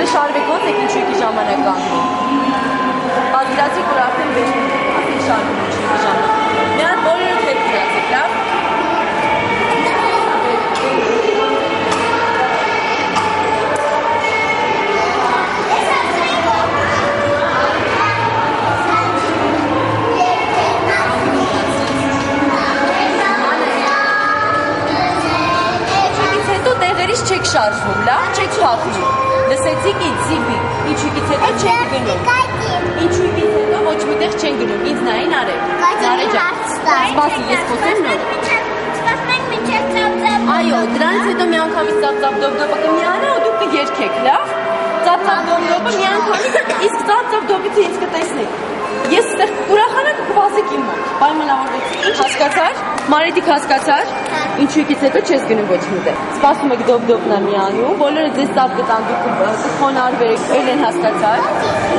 շարվեք ոնց եք ինչու եկի ժամանակ կանգնում։ Պատկերացրեք, որ արդեն 6 minut է շարվում ինչու եկի ժամանակ։ Մի հատ բոլորը հետ գնացեք, լավ։ Չեք շարժվում, լավ, չեք փախնում։ Լսեցիք ինձ, Սիբի, ինչուքից հետո չենք գնում։ Ինչուքից հետո ոչ միտեղ չենք գնում։ Ինձ նային արեք։ Նարե ջան։ Սպասի, ես խոսեմ նոր։ Այո, դրանից հետո մի անգամից ծափ-ծափ դոպդոպը կմիանա ու դուք կերքեք, լավ։ Ծափ-ծափ դոպդոպը մի անգամից, իսկ ծափ-ծափ դոպից ինձ կտեսնեք։ Ես ստեղ ուրախանակ կվազեք իմ մոտ։ Պայմանավորվեցի։ Ինչ հասկացար։ Մարետիկ հասկացար։ Ինչուքից հետո չես գնում ոչ միտեղ։ Սպասում եք դոպդոպն է միանում, բոլորը ձեզ ծափ կտան, դուք կխոնարհվեք, էլ են հասկացար։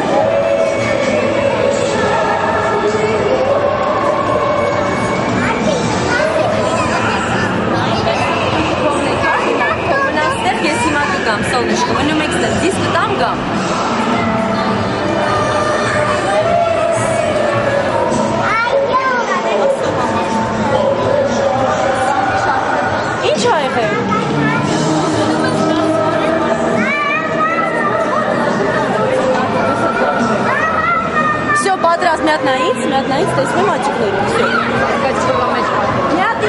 Մնացներ ես հիմա կգամ, սոլնեշկը, մնում եք ստեղ, դիս կտամ գամ։ Պատրաստ մի հատ նայից, տեսնում աչիկները, всё։ Կաչվա մեջ։ Մի հատ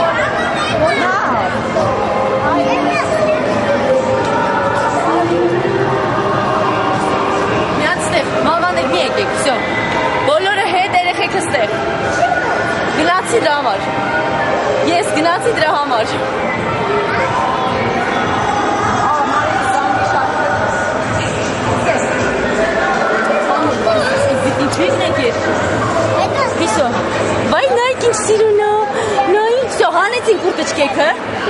Մի հատ ստեղ, մալվաներ մի եկեք, всё։ Բոլորը հետ երեխեքը ստեղ։ Գնացի դրա համար։ Ես գնացի դրա համար։ Всё. Վայ նայք ինչ սիրուն է, նայք, всё, հանեցին կուրտչկեքը։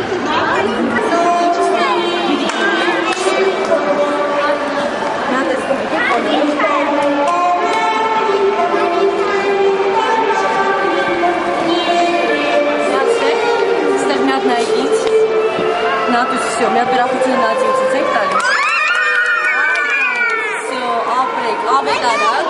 Ստեղ մի հատ նայք ինձ։ Նատուս, всё, մի հատ բրախությունը նացի ուծեցեք տալիս։ Всё, ապրեք, ավետ արագ։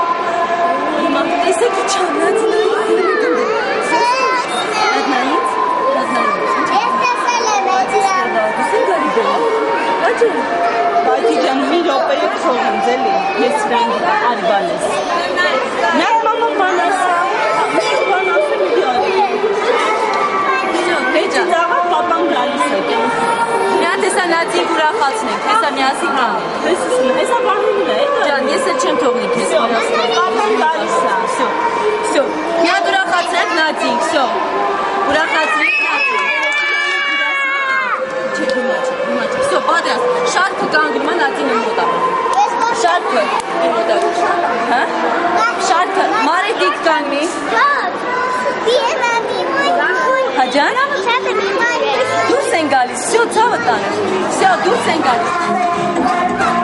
Տեսեք ինչ անած նայից։ Այդ նայից։ Ես տեսել եմ այդ։ Դուս են գալի բեմ։ Աչի։ Բայդի ջան, մի րոպեը թողին ձելի։ Ես ֆրենդ արի բանես։ Նա մամա բանես։ Մի բանես մի արի։ Всё, դեջա։ Դաղա պապան գալիս է։ Մի հատ էսա նացին ուրախացնենք, հեսա միասին գանենք։ Հեսա բանին է։ Ջան, ես էլ չեմ թողնի քեզ։ Պապան գալիս է։ Всё. Всё. Я ուրախացրեք նացինք, всё. Ուրախացրեք նացինք։ Չեք, всё, պատրաստ։ Շարքը կանգնում է նացինը մոտա։ Շարքը մոտա։ Հա? Շարքը Մարետիկ կանգնի։ Հաջան։ Դուրս են գալիս, всё, ցավը տանը։ Всё, դուրս են գալիս։